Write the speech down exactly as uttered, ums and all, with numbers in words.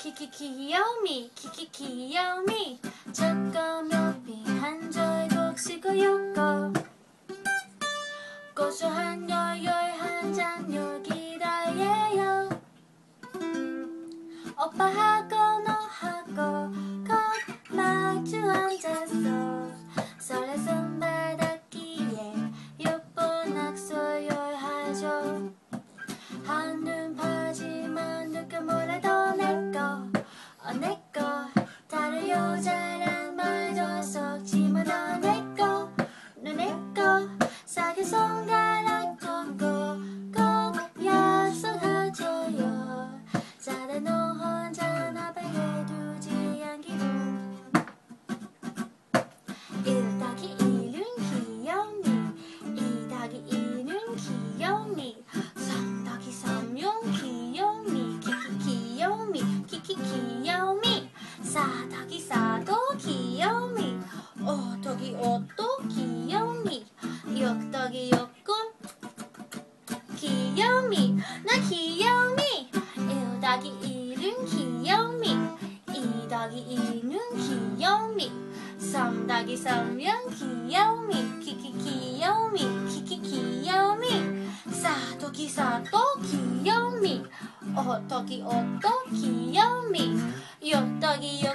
키키 귀요미 키키 귀요미 잠깐몇비 한절 곡시고 욕고 고소한 열열 한잔 여기다예요 오빠하고 너하고 꼭 마주 앉았어 설레 손바닥기에 예쁜 악수열하죠 한눈 파지만 누가 뭐래도 내꺼 어 내꺼 다른 여자랑 말도 섞지마 너 내꺼 너 내꺼 싸게 손가락 걷고 꼭 약속하죠요 자다 너 혼자 나방에 두지 않기로 일 더하기 일은 귀요미 이 더하기 이는 귀요미 삼 더하기 삼은 귀요미 키키 귀요미 키키 귀요미 사 더하기 사도 귀요미 오 더하기 오도 귀요미 육 더하기 육은 귀요미 나 귀요미 일 더하기 일은 귀요미 이 더하기 이는 귀요미 삼 더하기 삼은 귀요미 키키 귀요미 키키 귀요미 사 더하기 사도 귀요미 오 더하기 오도 귀요미 육 더하기 육